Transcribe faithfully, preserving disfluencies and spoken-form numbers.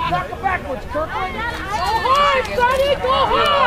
Tackle backwards, Kirkland. Go hard, Sonny, go hard!